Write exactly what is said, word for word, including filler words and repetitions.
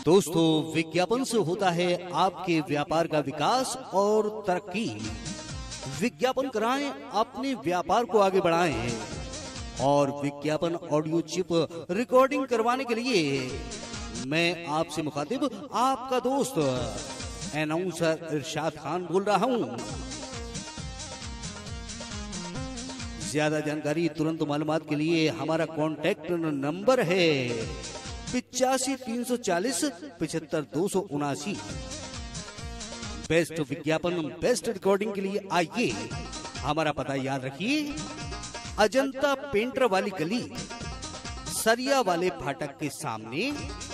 दोस्तों, विज्ञापन से होता है आपके व्यापार का विकास और तरक्की। विज्ञापन कराएं, अपने व्यापार को आगे बढ़ाएं। और विज्ञापन ऑडियो चिप रिकॉर्डिंग करवाने के लिए मैं आपसे मुखातिब आपका दोस्त अनाउंसर इरशाद खान बोल रहा हूं। ज्यादा जानकारी तुरंत मालूमात के लिए हमारा कॉन्टैक्ट नंबर है पिचासी तीन सौ चालीस पिछहत्तर दो सौ उनासी। बेस्ट विज्ञापन बेस्ट रिकॉर्डिंग के लिए आइए। हमारा पता याद रखिए, अजंता पेंटर वाली गली, सरिया वाले फाटक के सामने,